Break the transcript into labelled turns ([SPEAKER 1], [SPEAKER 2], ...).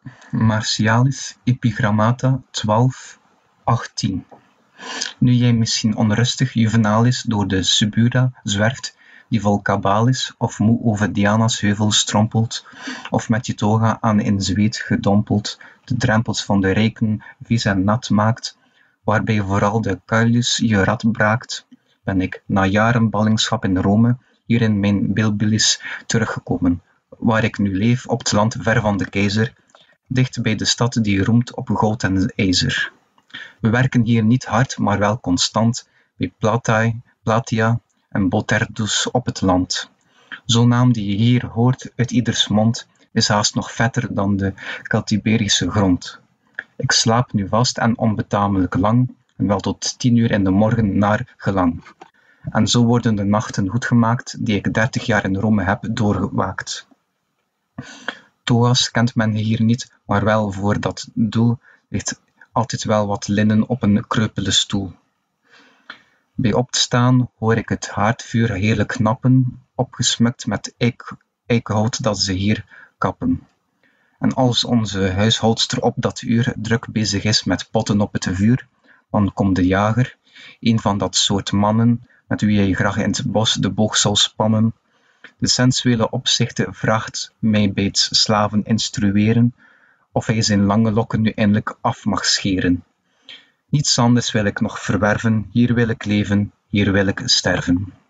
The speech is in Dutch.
[SPEAKER 1] Martialis Epigrammata 12:18. Nu jij misschien onrustig Juvenalis door de Subura zwerft, die vol kabaal is, of moe over Diana's heuvels strompelt, of met je toga aan in zweet gedompeld de drempels van de rijken vies en nat maakt, waarbij vooral de kuilus je rad braakt, ben ik, na jaren ballingschap in Rome, hier in mijn Bilbilis teruggekomen, waar ik nu leef op het land ver van de keizer, dicht bij de stad die roemt op goud en ijzer. We werken hier niet hard, maar wel constant, bij Platia en Boterdus op het land. Zo'n naam die je hier hoort uit ieders mond, is haast nog vetter dan de Celtiberische grond. Ik slaap nu vast en onbetamelijk lang, en wel tot 10 uur in de morgen naar gelang. En zo worden de nachten goedgemaakt, die ik 30 jaar in Rome heb doorgewaakt. Toga's kent men hier niet, maar wel voor dat doel ligt altijd wel wat linnen op een kreupele stoel. Bij opstaan hoor ik het haardvuur heerlijk knappen, opgesmukt met eikenhout dat ze hier kappen. En als onze huishoudster op dat uur druk bezig is met potten op het vuur, dan komt de jager, een van dat soort mannen, met wie hij graag in het bos de boog zal spannen. De sensuele opzichter vraagt mij bij het slaven instrueren, of hij zijn lange lokken nu eindelijk af mag scheren. Niets anders wil ik nog verwerven, hier wil ik leven, hier wil ik sterven.